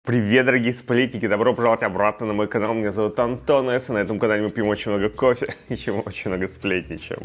Привет, дорогие сплетники! Добро пожаловать обратно на мой канал. Меня зовут Антон С. На этом канале мы пьем очень много кофе, еще очень много сплетничаем.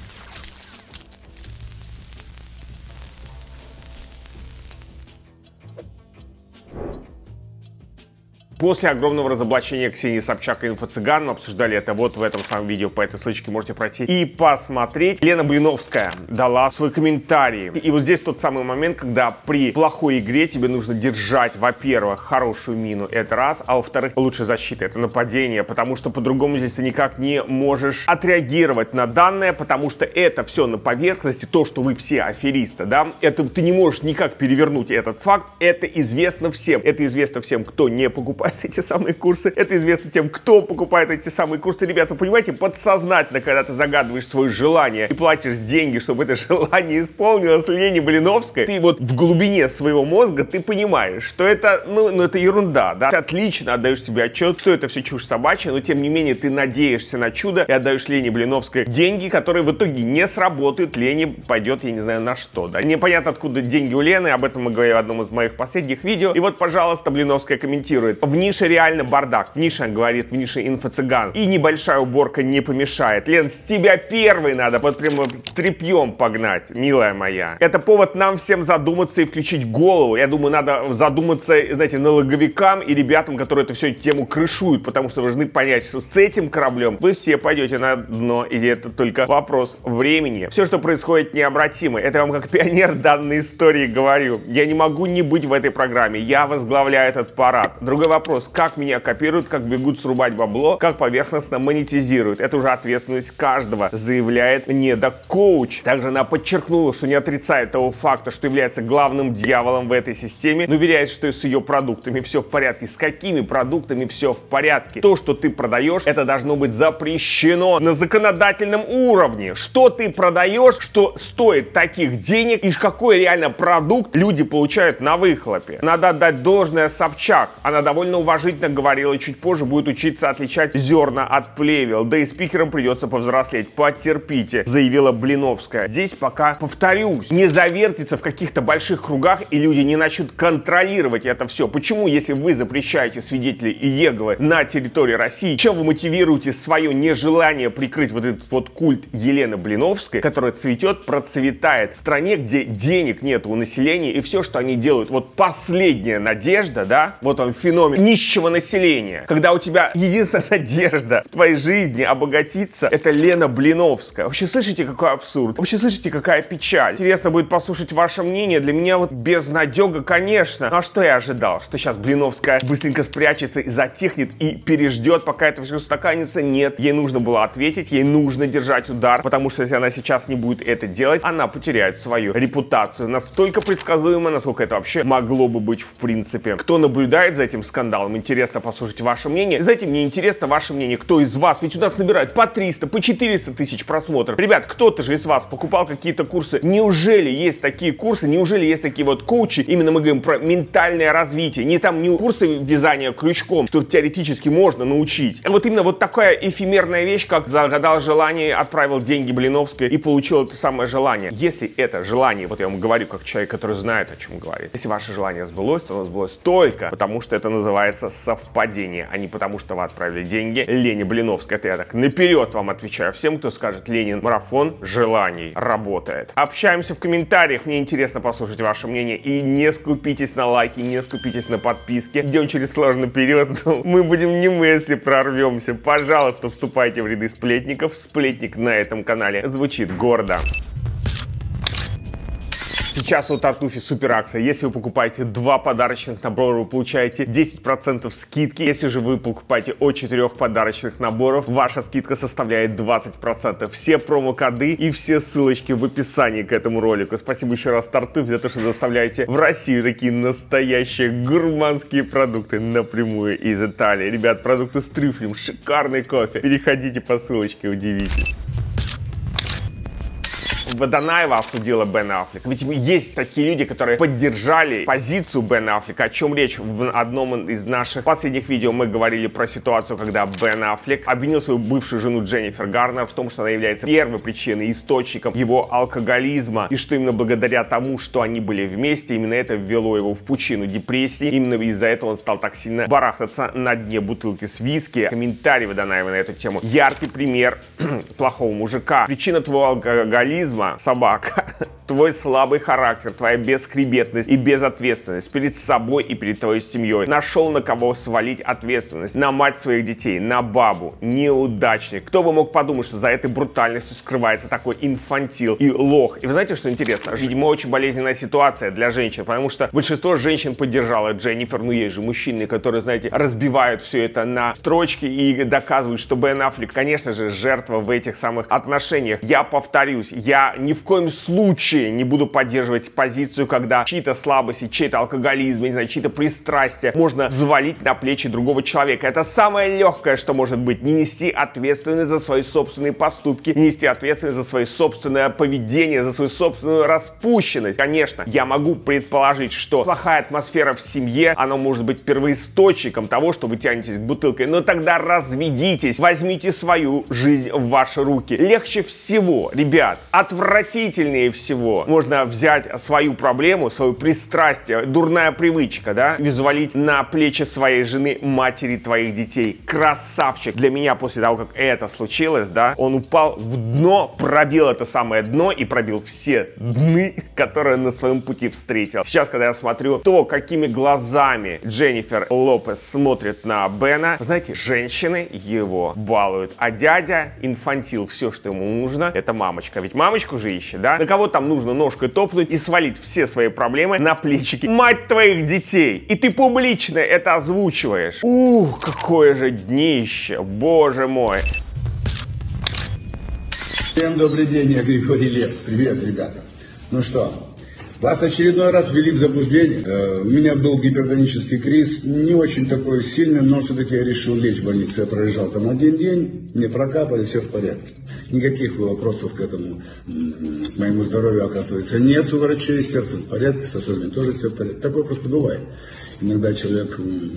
После огромного разоблачения Ксении Собчак и инфо-цыган, мы обсуждали это вот в этом самом видео, по этой ссылочке можете пройти и посмотреть. Лена Блиновская дала свой комментарий. И вот здесь тот самый момент, когда при плохой игре тебе нужно держать, во-первых, хорошую мину, это раз, а во-вторых, лучшая защита, это нападение, потому что по-другому здесь ты никак не можешь отреагировать на данное, потому что это все на поверхности, то, что вы все аферисты, да, это ты не можешь никак перевернуть этот факт, это известно всем. Это известно всем, кто не покупает эти самые курсы. Это известно тем, кто покупает эти самые курсы. Ребята, вы понимаете, подсознательно, когда ты загадываешь свое желание и платишь деньги, чтобы это желание исполнилось Лене Блиновской, ты вот в глубине своего мозга ты понимаешь, что это, ну это ерунда, да. Ты отлично отдаешь себе отчет, что это все чушь собачья, но тем не менее ты надеешься на чудо и отдаешь Лене Блиновской деньги, которые в итоге не сработают. Лене пойдет, я не знаю на что, да. Непонятно, откуда деньги у Лены, об этом мы говорили в одном из моих последних видео. И вот, пожалуйста, Блиновская комментирует. В нише реально бардак. В нише, говорит, в нише инфо-цыган. И небольшая уборка не помешает. Лен, с тебя первый надо вот прямо тряпьем погнать, милая моя. Это повод нам всем задуматься и включить голову. Я думаю, надо задуматься, знаете, налоговикам и ребятам, которые эту всю тему крышуют, потому что вы должны понять, что с этим кораблем вы все пойдете на дно, и это только вопрос времени. Все, что происходит, необратимо. Это я вам как пионер данной истории говорю. Я не могу не быть в этой программе. Я возглавляю этот парад. Другой вопрос, как меня копируют, как бегут срубать бабло, как поверхностно монетизируют. Это уже ответственность каждого, заявляет недокоуч. Также она подчеркнула, что не отрицает того факта, что является главным дьяволом в этой системе, но уверяет, что с ее продуктами все в порядке. С какими продуктами все в порядке? То, что ты продаешь, это должно быть запрещено на законодательном уровне. Что ты продаешь, что стоит таких денег и какой реально продукт люди получают на выхлопе. Надо отдать должное Собчак. Она довольно уважительно говорила, и чуть позже будет учиться отличать зерна от плевел. Да и спикерам придется повзрослеть. Потерпите, заявила Блиновская. Здесь пока, повторюсь, не завертится в каких-то больших кругах, и люди не начнут контролировать это все. Почему, если вы запрещаете свидетелей Иеговы на территории России, чем вы мотивируете свое нежелание прикрыть вот этот вот культ Елены Блиновской, которая цветет, процветает в стране, где денег нет у населения, и все, что они делают, вот последняя надежда, да, вот он феномен нищего населения. Когда у тебя единственная надежда в твоей жизни обогатиться, это Лена Блиновская. Вообще слышите, какой абсурд? Вообще слышите, какая печаль? Интересно будет послушать ваше мнение. Для меня вот безнадега, конечно. Ну а что я ожидал? Что сейчас Блиновская быстренько спрячется и затихнет и переждет, пока это все устаканится? Нет. Ей нужно было ответить, ей нужно держать удар, потому что если она сейчас не будет это делать, она потеряет свою репутацию. Настолько предсказуемо, насколько это вообще могло бы быть в принципе. Кто наблюдает за этим скандалом? Интересно послушать ваше мнение. Знаете, мне интересно ваше мнение. Кто из вас? Ведь у нас набирают по 300, по 400 тысяч просмотров. Ребят, кто-то же из вас покупал какие-то курсы. Неужели есть такие курсы? Неужели есть такие вот коучи? Именно мы говорим про ментальное развитие. Не там не курсы вязания крючком, что теоретически можно научить. А вот именно вот такая эфемерная вещь, как загадал желание, отправил деньги Блиновской и получил это самое желание. Если это желание, вот я вам говорю как человек, который знает, о чем говорит. Если ваше желание сбылось, то оно сбылось только потому, что это называется совпадение, а не потому, что вы отправили деньги Лене Блиновской. Это я так наперед вам отвечаю всем, кто скажет: Ленин, марафон желаний работает. Общаемся в комментариях, мне интересно послушать ваше мнение. И не скупитесь на лайки, не скупитесь на подписки. Идем через сложный период, но мы будем не мы, если прорвемся. Пожалуйста, вступайте в ряды сплетников. Сплетник на этом канале звучит гордо. Сейчас у Тартуфи супер акция. Если вы покупаете 2 подарочных набора, вы получаете 10% скидки. Если же вы покупаете от 4 подарочных наборов, ваша скидка составляет 20%. Все промокоды и все ссылочки в описании к этому ролику. Спасибо еще раз Тартуф за то, что доставляете в Россию такие настоящие гурманские продукты напрямую из Италии. Ребят, продукты с трюфелем, шикарный кофе. Переходите по ссылочке, удивитесь. Водонаева осудила Бена Аффлека. Ведь есть такие люди, которые поддержали позицию Бена Аффлека. О чем речь? В одном из наших последних видео мы говорили про ситуацию, когда Бен Аффлек обвинил свою бывшую жену Дженнифер Гарнер в том, что она является первой причиной, источником его алкоголизма, и что именно благодаря тому, что они были вместе, именно это ввело его в пучину депрессии. Именно из-за этого он стал так сильно барахтаться на дне бутылки с виски. Комментарий Водонаева на эту тему. Яркий пример плохого мужика. Причина твоего алкоголизма, собака, твой слабый характер, твоя бесхребетность и безответственность перед собой и перед твоей семьей. Нашел на кого свалить ответственность. На мать своих детей, на бабу. Неудачник. Кто бы мог подумать, что за этой брутальностью скрывается такой инфантил и лох. И вы знаете, что интересно? Видимо, очень болезненная ситуация для женщин, потому что большинство женщин поддержало Дженнифер. Ну, есть же мужчины, которые, знаете, разбивают все это на строчки и доказывают, что Бен Аффлек, конечно же, жертва в этих самых отношениях. Я повторюсь, я ни в коем случае не буду поддерживать позицию, когда чьи-то слабости, чей-то алкоголизм, не знаю, чьи-то пристрастия можно взвалить на плечи другого человека. Это самое легкое, что может быть. Не нести ответственность за свои собственные поступки, не нести ответственность за свое собственное поведение, за свою собственную распущенность. Конечно, я могу предположить, что плохая атмосфера в семье, она может быть первоисточником того, что вы тянетесь к бутылке. Но тогда разведитесь, возьмите свою жизнь в ваши руки. Легче всего, ребят, отвратительнее всего можно взять свою проблему, свое пристрастие, дурная привычка, да, взвалить на плечи своей жены, матери твоих детей. Красавчик. Для меня после того, как это случилось, да, он упал в дно, пробил это самое дно и пробил все дны, которые на своем пути встретил. Сейчас, когда я смотрю то, какими глазами Дженнифер Лопес смотрит на Бена, знаете, женщины его балуют, а дядя инфантил, все, что ему нужно, это мамочка. Ведь мамочку же ищет, да? На кого там нужно ножкой топнуть и свалить все свои проблемы на плечики мать твоих детей. И ты публично это озвучиваешь. Ух, какое же днище, боже мой. Всем добрый день, я Григорий Лепс. Привет, ребята. Ну что, вас очередной раз ввели в заблуждение. У меня был гипертонический криз, не очень такой сильный, но все-таки я решил лечь в больницу. Я пролежал там один день, мне прокапали, все в порядке. Никаких вопросов к этому, к моему здоровью, оказывается, нет. У врачей сердце в порядке, с сосудами тоже все в порядке. Такое просто бывает. Иногда человек,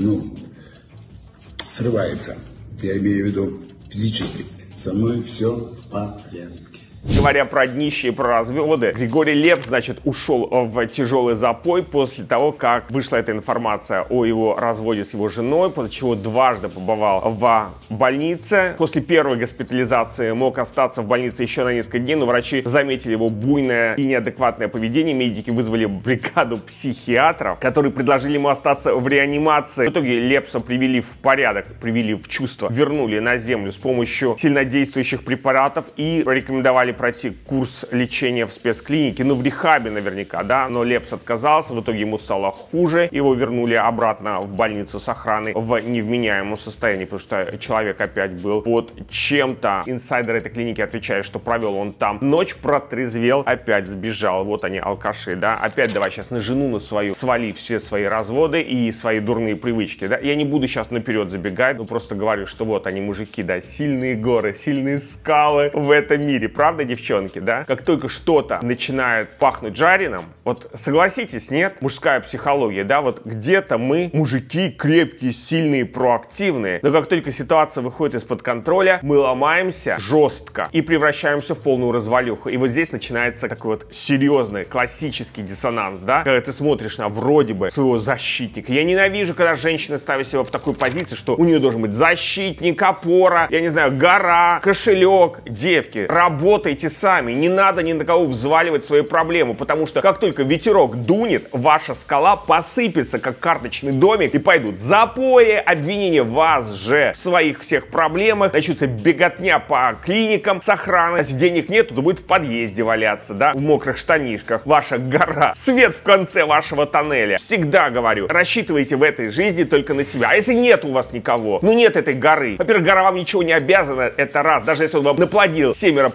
срывается. Я имею в виду физически. Со мной все в порядке. Говоря про днище и про разводы, Григорий Лепс, значит, ушел в тяжелый запой после того, как вышла эта информация о его разводе с его женой, после чего дважды побывал в больнице. После первой госпитализации мог остаться в больнице еще на несколько дней, но врачи заметили его буйное и неадекватное поведение. Медики вызвали бригаду психиатров, которые предложили ему остаться в реанимации. В итоге Лепса привели в порядок, привели в чувство, вернули на землю с помощью сильнодействующих препаратов и рекомендовали пройти курс лечения в спецклинике, в рехабе наверняка, да, но Лепс отказался, в итоге ему стало хуже, его вернули обратно в больницу с охраной в невменяемом состоянии, потому что человек опять был под чем-то. Инсайдер этой клиники отвечает, что провел он там ночь, протрезвел, опять сбежал. Вот они, алкаши, да, опять давай сейчас на жену на свою свали все свои разводы и свои дурные привычки, да. Я не буду сейчас наперед забегать, но просто говорю, что вот они, мужики, да, сильные горы, сильные скалы в этом мире, правда, девчонки, да? Как только что-то начинает пахнуть жареным, вот согласитесь, нет? Мужская психология, да? Вот где-то мы, мужики, крепкие, сильные, проактивные, но как только ситуация выходит из-под контроля, мы ломаемся жестко и превращаемся в полную развалюху. И вот здесь начинается такой вот серьезный, классический диссонанс, да? Когда ты смотришь на вроде бы своего защитника. Я ненавижу, когда женщина ставит себя в такую позицию, что у нее должен быть защитник, опора, я не знаю, гора, кошелек. Девки, работайте сами, не надо ни на кого взваливать свои проблемы, потому что как только ветерок дунет, ваша скала посыпется, как карточный домик, и пойдут запои, обвинения в вас же в своих всех проблемах, начнется беготня по клиникам с охраной. Если денег нету, то будет в подъезде валяться, да, в мокрых штанишках, ваша гора, свет в конце вашего тоннеля. Всегда говорю, рассчитывайте в этой жизни только на себя. А если нет у вас никого, нет этой горы, во-первых, гора вам ничего не обязана, это раз, даже если он вам наплодил 7 по лавкам,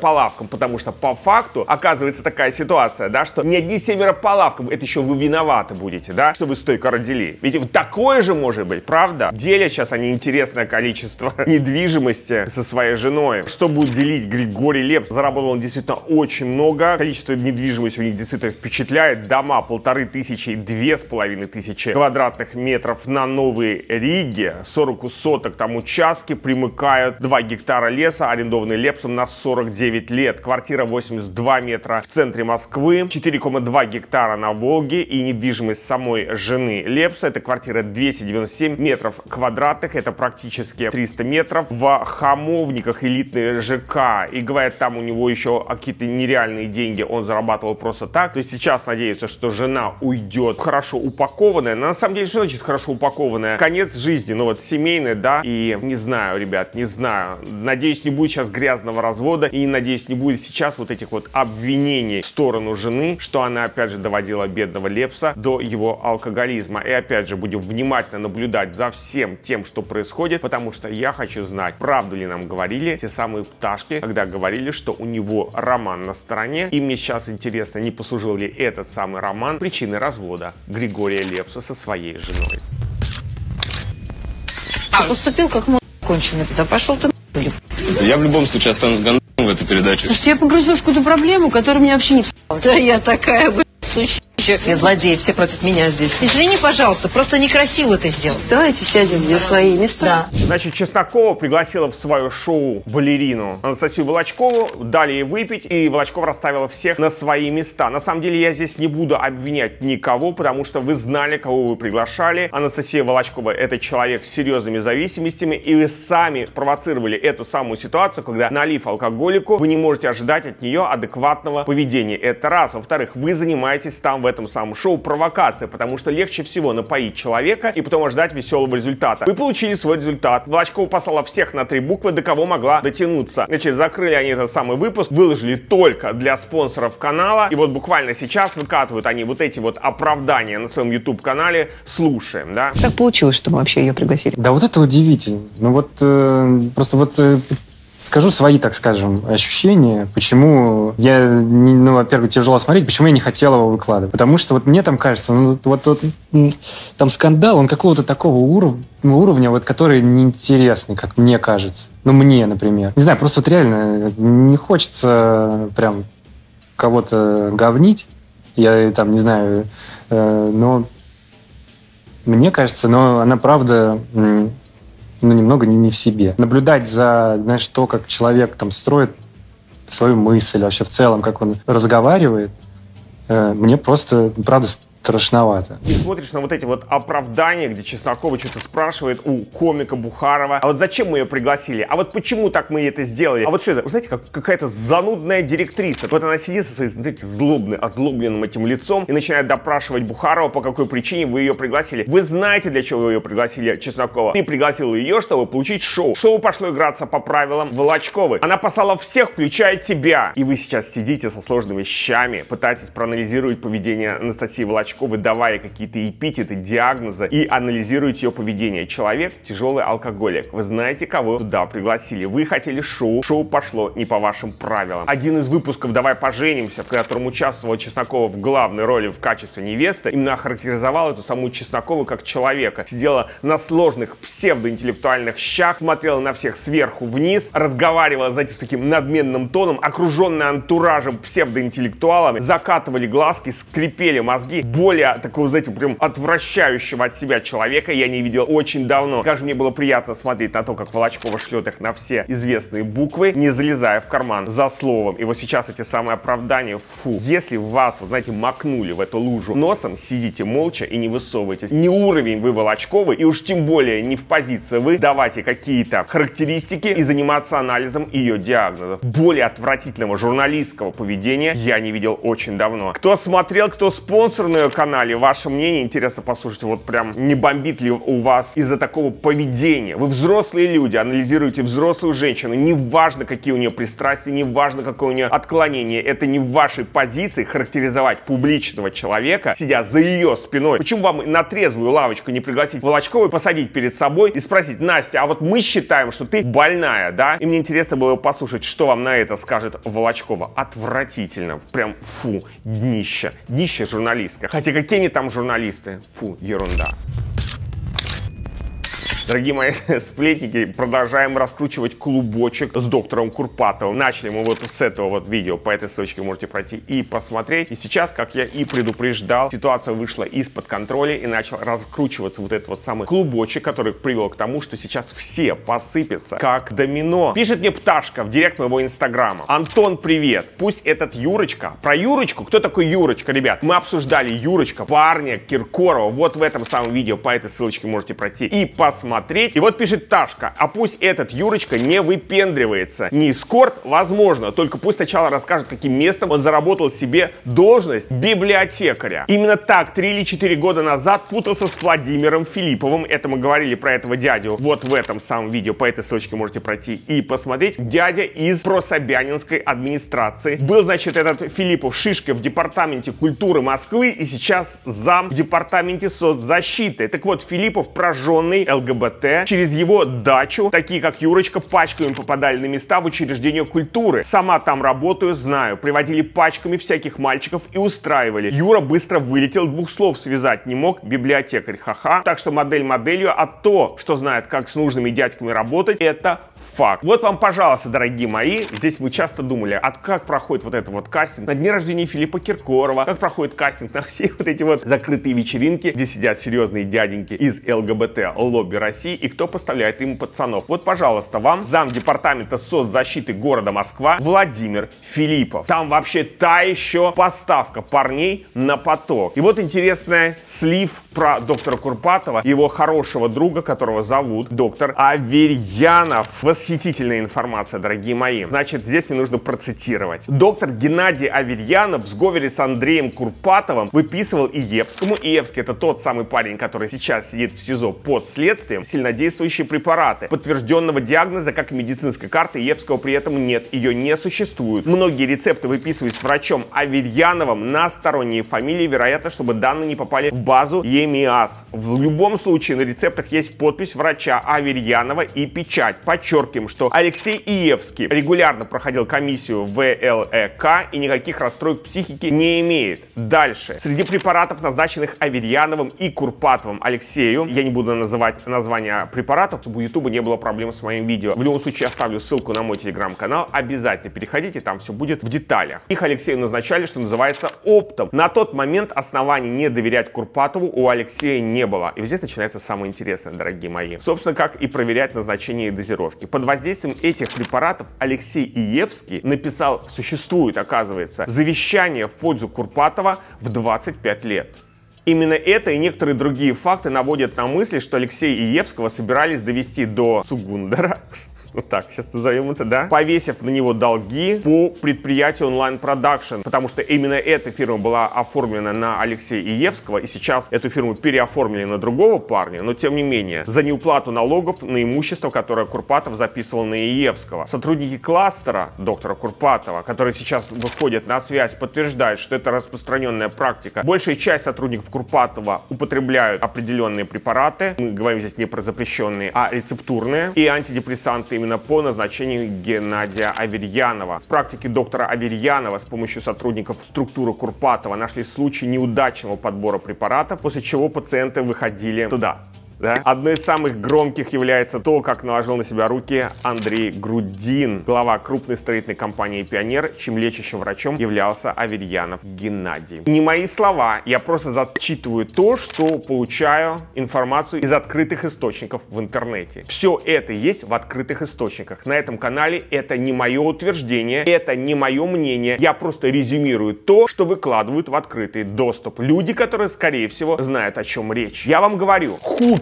лавкам, потому что по факту оказывается такая ситуация, да, что не одни 7 по лавкам, это еще вы виноваты будете, да, что вы стойко родили. Ведь вот такое же может быть, правда? Делят сейчас они интересное количество недвижимости со своей женой. Что будет делить Григорий Лепс? Заработал он действительно очень много. Количество недвижимости у них действительно впечатляет. Дома 1500 и 2500 квадратных метров на Новой Риге. 40 соток там участки, примыкают 2 гектара леса, арендованный Лепсом на 49 лет. Квартира 82 метра в центре Москвы, 4,2 гектара на Волге и недвижимость самой жены Лепса. Это квартира 297 метров квадратных, это практически 300 метров. В Хамовниках элитный ЖК. И говорят, там у него еще какие-то нереальные деньги он зарабатывал просто так. То есть сейчас надеется, что жена уйдет хорошо упакованная. Но на самом деле, что значит хорошо упакованная? Конец жизни, ну вот семейный, да. И не знаю, ребят, не знаю. Надеюсь, не будет сейчас грязного развода. И надеюсь, не будет сейчас вот этих вот обвинений в сторону жены, что она опять же доводила бедного Лепса до его алкоголизма. И опять же будем внимательно наблюдать за всем тем, что происходит, потому что я хочу знать, правду ли нам говорили те самые пташки, когда говорили, что у него роман на стороне. И мне сейчас интересно, не послужил ли этот самый роман причиной развода Григория Лепса со своей женой. Поступил как конченый, да пошел ты нахуй. Я в любом случае останусь гандоном в этой передаче. Слушайте, я погрузилась в какую-то проблему, которая мне вообще не встала. Да я такая, сучища. Все злодеи, все против меня здесь. Извини, пожалуйста, просто некрасиво это сделать. Давайте сядем на свои места. Да. Значит, Чеснокова пригласила в свое шоу балерину Анастасию Волочкову, дали ей выпить, и Волочкова расставила всех на свои места. На самом деле, я здесь не буду обвинять никого, потому что вы знали, кого вы приглашали. Анастасия Волочкова — это человек с серьезными зависимостями, и вы сами спровоцировали эту самую ситуацию, когда, налив алкоголику, вы не можете ожидать от нее адекватного поведения. Это раз. Во-вторых, вы занимаетесь там в этом самом шоу провокация, потому что легче всего напоить человека и потом ожидать веселого результата. Вы получили свой результат. Волочкова послала всех на 3 буквы, до кого могла дотянуться. Значит, закрыли они этот самый выпуск, выложили только для спонсоров канала, и вот буквально сейчас выкатывают они вот эти вот оправдания на своем YouTube-канале. Слушаем, да? Как получилось, что мы вообще ее пригласили? Да вот это удивительно. Ну вот просто вот... Скажу свои, так скажем, ощущения, почему я, ну, во-первых, тяжело смотреть, почему я не хотел его выкладывать. Потому что вот мне там кажется, ну, вот там скандал, он какого-то такого уровня, вот, который неинтересный, как мне кажется. Ну, мне, например. Не знаю, просто вот реально не хочется прям кого-то говнить. Я там, не знаю, но мне кажется, но она правда... ну, немного не в себе. Наблюдать за, знаешь, то, как человек там строит свою мысль, вообще в целом, как он разговаривает, мне просто, правда, страшновато. И смотришь на вот эти вот оправдания, где Чеснокова что-то спрашивает у комика Бухарова. А вот зачем мы ее пригласили? А вот почему так мы это сделали? А вот что это? Вы знаете, как какая-то занудная директриса. Вот она сидит со своим, знаете, озлобленным этим лицом и начинает допрашивать Бухарова, по какой причине вы ее пригласили. Вы знаете, для чего вы ее пригласили, Чеснокова? Ты пригласил ее, чтобы получить шоу. Шоу пошло играться по правилам Волочковой. Она послала всех, включая тебя. И вы сейчас сидите со сложными вещами, пытаетесь проанализировать поведение Анастасии Волочковой, давая какие-то эпитеты, диагнозы и анализируете ее поведение. Человек — тяжелый алкоголик. Вы знаете, кого туда пригласили. Вы хотели шоу. Шоу пошло не по вашим правилам. Один из выпусков «Давай поженимся», в котором участвовала Чеснокова в главной роли в качестве невесты, именно охарактеризовал эту саму Чеснокову как человека. Сидела на сложных псевдоинтеллектуальных щах, смотрела на всех сверху вниз, разговаривала, знаете, с таким надменным тоном, окруженная антуражем псевдоинтеллектуалами, закатывали глазки, скрипели мозги. Более такого, знаете, прям отвращающего от себя человека я не видел очень давно. Как же мне было приятно смотреть на то, как Волочкова шлет их на все известные буквы, не залезая в карман за словом. И вот сейчас эти самые оправдания, фу. Если вас, вот, знаете, макнули в эту лужу носом, сидите молча и не высовывайтесь. Не уровень вы Волочковы, и уж тем более не в позиции вы давайте какие-то характеристики и заниматься анализом ее диагнозов. Более отвратительного журналистского поведения я не видел очень давно. Кто смотрел, кто спонсор на ее канале ваше мнение. Интересно послушать, вот прям не бомбит ли у вас из-за такого поведения. Вы взрослые люди, анализируете взрослую женщину. Неважно, какие у нее пристрастия, неважно, какое у нее отклонение. Это не в вашей позиции характеризовать публичного человека, сидя за ее спиной. Почему вам на трезвую лавочку не пригласить Волочкову и посадить перед собой и спросить: Настя, а вот мы считаем, что ты больная, да? И мне интересно было послушать, что вам на это скажет Волочкова. Отвратительно. Прям фу, днище. Днище журналистка. Хотя какие они там журналисты? Фу, ерунда. Дорогие мои сплетники, продолжаем раскручивать клубочек с доктором Курпатовым. Начали мы вот с этого вот видео, по этой ссылочке можете пройти и посмотреть. И сейчас, как я и предупреждал, ситуация вышла из-под контроля и начал раскручиваться вот этот вот самый клубочек, который привел к тому, что сейчас все посыпятся как домино. Пишет мне Пташка в директ моего инстаграма: Антон, привет, пусть этот Юрочка, про Юрочку, кто такой Юрочка, ребят? Мы обсуждали Юрочка, парня Киркорова, вот в этом самом видео, по этой ссылочке можете пройти и посмотреть. И вот пишет Ташка: а пусть этот Юрочка не выпендривается. Не эскорт, возможно, только пусть сначала расскажет, каким местом он заработал себе должность библиотекаря. Именно так 3 или 4 года назад путался с Владимиром Филипповым. Это мы говорили про этого дядю вот в этом самом видео, по этой ссылочке можете пройти и посмотреть. Дядя из прособянинской администрации. Был, значит, этот Филиппов шишкой в департаменте культуры Москвы и сейчас зам в департаменте соцзащиты. Так вот, Филиппов прожженный ЛГБТ. Через его дачу такие, как Юрочка, пачками попадали на места в учреждения культуры. Сама там работаю, знаю. Приводили пачками всяких мальчиков и устраивали. Юра быстро вылетел, 2 слов связать не мог. Библиотекарь, ха-ха. Так что модель моделью, а то, что знает, как с нужными дядьками работать, это факт. Вот вам, пожалуйста, дорогие мои. Здесь мы часто думали, как проходит вот этот вот кастинг на дне рождения Филиппа Киркорова, как проходит кастинг на все вот эти вот закрытые вечеринки, где сидят серьезные дяденьки из ЛГБТ-лобби России, и кто поставляет ему пацанов. Вот, пожалуйста, вам зам департамента соцзащиты города Москва Владимир Филиппов. Там вообще та еще поставка парней на поток. И вот интересный слив про доктора Курпатова, его хорошего друга, которого зовут доктор Аверьянов. Восхитительная информация, дорогие мои. Значит, здесь мне нужно процитировать. Доктор Геннадий Аверьянов в сговоре с Андреем Курпатовым выписывал Иевскому. Иевский — это тот самый парень, который сейчас сидит в СИЗО под следствием, сильнодействующие препараты. Подтвержденного диагноза, как и медицинской карты, Иевского при этом нет, ее не существует. Многие рецепты выписывались врачом Аверьяновым на сторонние фамилии, вероятно, чтобы данные не попали в базу ЕМИАС. В любом случае на рецептах есть подпись врача Аверьянова и печать. Подчеркиваем, что Алексей Иевский регулярно проходил комиссию ВЛЭК и никаких расстройств психики не имеет. Дальше. Среди препаратов, назначенных Аверьяновым и Курпатовым Алексею, я не буду называть название препаратов, чтобы у YouTube не было проблем с моим видео. В любом случае, оставлю ссылку на мой телеграм-канал. Обязательно переходите, там все будет в деталях. Их Алексею назначали, что называется, оптом. На тот момент оснований не доверять Курпатову у Алексея не было. И здесь начинается самое интересное, дорогие мои. Собственно, как и проверять назначение и дозировки. Под воздействием этих препаратов Алексей Иевский написал, существует, оказывается, завещание в пользу Курпатова в 25 лет. Именно это и некоторые другие факты наводят на мысль, что Алексея Иевского собирались довести до Сугундера. Вот так, сейчас назовем это, да? Повесив на него долги по предприятию Online Production, потому что именно эта фирма была оформлена на Алексея Иевского, и сейчас эту фирму переоформили на другого парня, но тем не менее, за неуплату налогов на имущество, которое Курпатов записывал на Иевского. Сотрудники кластера доктора Курпатова, которые сейчас выходят на связь, подтверждают, что это распространенная практика. Большая часть сотрудников Курпатова употребляют определенные препараты, мы говорим здесь не про запрещенные, а рецептурные, и антидепрессанты именно по назначению Геннадия Аверьянова. В практике доктора Аверьянова с помощью сотрудников структуры Курпатова нашли случаи неудачного подбора препаратов, после чего пациенты выходили туда. Да? Одной из самых громких является то, как наложил на себя руки Андрей Грудин, глава крупной строительной компании «Пионер», чьим лечащим врачом являлся Аверьянов Геннадий. Не мои слова, я просто зачитываю то, что получаю информацию из открытых источников в интернете. Все это есть в открытых источниках. На этом канале это не мое утверждение, это не мое мнение. Я просто резюмирую то, что выкладывают в открытый доступ люди, которые, скорее всего, знают, о чем речь. Я вам говорю, худший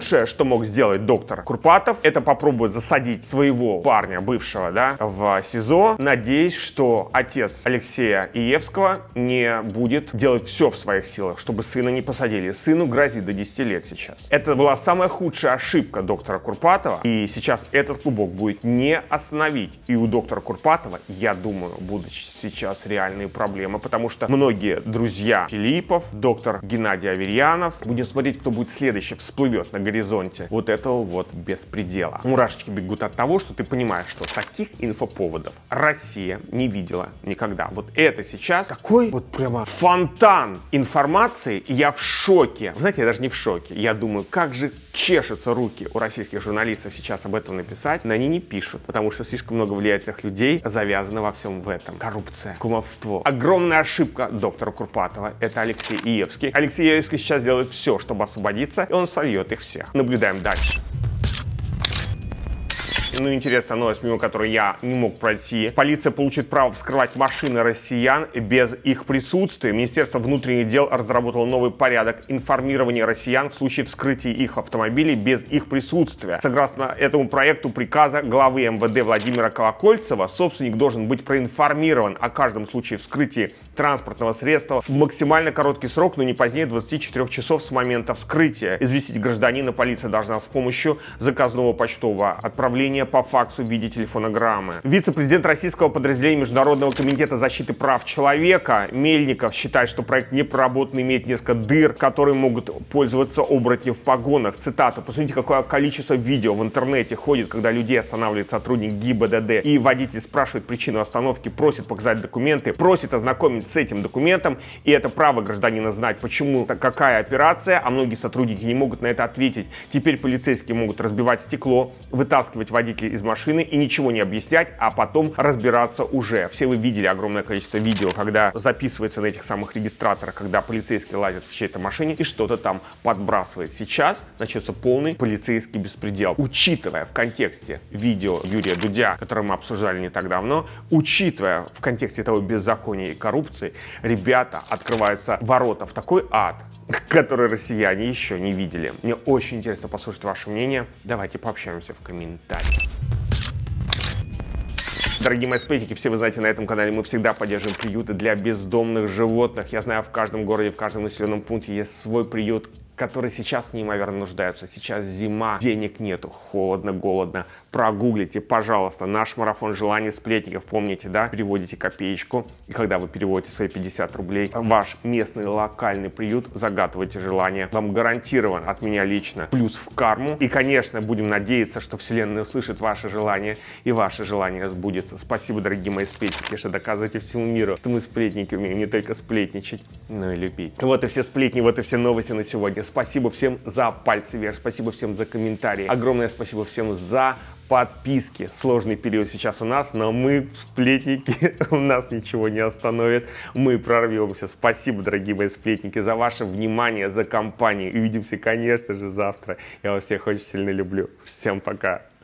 Худшее, что мог сделать доктор Курпатов, это попробовать засадить своего парня, бывшего, да, в СИЗО, надеясь, что отец Алексея Иевского не будет делать все в своих силах, чтобы сына не посадили. Сыну грозит до 10 лет сейчас. Это была самая худшая ошибка доктора Курпатова, и сейчас этот клубок будет не остановить. И у доктора Курпатова, я думаю, будут сейчас реальные проблемы, потому что многие друзья Филиппов, доктор Геннадий Аверьянов, будем смотреть, кто будет следующий, всплывет на горизонте вот этого вот беспредела. Мурашечки бегут от того, что ты понимаешь, что таких инфоповодов Россия не видела никогда. Вот это сейчас такой вот прямо фонтан информации, и я в шоке. Вы знаете, я даже не в шоке. Я думаю, как же чешутся руки у российских журналистов сейчас об этом написать, но они не пишут, потому что слишком много влиятельных людей завязано во всем в этом. Коррупция, кумовство. Огромная ошибка доктора Курпатова — это Алексей Иевский. Алексей Иевский сейчас делает все, чтобы освободиться, и он сольет их всех. Наблюдаем дальше. Ну, интересная новость, мимо которой я не мог пройти. Полиция получит право вскрывать машины россиян без их присутствия. Министерство внутренних дел разработало новый порядок информирования россиян в случае вскрытия их автомобилей без их присутствия. Согласно этому проекту приказа главы МВД Владимира Колокольцева, собственник должен быть проинформирован о каждом случае вскрытия транспортного средства в максимально короткий срок, но не позднее 24 часов с момента вскрытия. Известить гражданина полиция должна с помощью заказного почтового отправления по факсу в виде телефонограммы. Вице-президент российского подразделения Международного комитета защиты прав человека Мельников считает, что проект не проработан, имеет несколько дыр, которые могут пользоваться оборотни в погонах. Цитата: «Посмотрите, какое количество видео в интернете ходит, когда людей останавливает сотрудник ГИБДД, и водитель спрашивает причину остановки, просит показать документы, просит ознакомить с этим документом, и это право гражданина знать, почему, какая операция, а многие сотрудники не могут на это ответить. Теперь полицейские могут разбивать стекло, вытаскивать водителя из машины и ничего не объяснять, а потом разбираться уже». Все вы видели огромное количество видео, когда записывается на этих самых регистраторах, когда полицейский лазит в чьей-то машине и что-то там подбрасывает. Сейчас начнется полный полицейский беспредел. Учитывая в контексте видео Юрия Дудя, которое мы обсуждали не так давно, учитывая в контексте того беззакония и коррупции, ребята, открываются ворота в такой ад, который россияне еще не видели. Мне очень интересно послушать ваше мнение. Давайте пообщаемся в комментариях. Дорогие мои сплетники, все вы знаете, на этом канале мы всегда поддерживаем приюты для бездомных животных. Я знаю, в каждом городе, в каждом населенном пункте есть свой приют, которые сейчас неимоверно нуждаются. Сейчас зима, денег нету, холодно, голодно. Прогуглите, пожалуйста, наш марафон желаний сплетников. Помните, да? Переводите копеечку. И когда вы переводите свои 50 рублей, ваш местный локальный приют, загадывайте желание. Вам гарантирован от меня лично плюс в карму. И, конечно, будем надеяться, что Вселенная услышит ваше желание, и ваше желание сбудется. Спасибо, дорогие мои сплетники, что доказываете всему миру, что мы сплетники умеем не только сплетничать, но и любить. Вот и все сплетни, вот и все новости на сегодня. Спасибо всем за пальцы вверх, спасибо всем за комментарии. Огромное спасибо всем за подписки. Сложный период сейчас у нас, но мы, сплетники, у нас ничего не остановит. Мы прорвемся. Спасибо, дорогие мои сплетники, за ваше внимание, за компанию. Увидимся, конечно же, завтра. Я вас всех очень сильно люблю. Всем пока.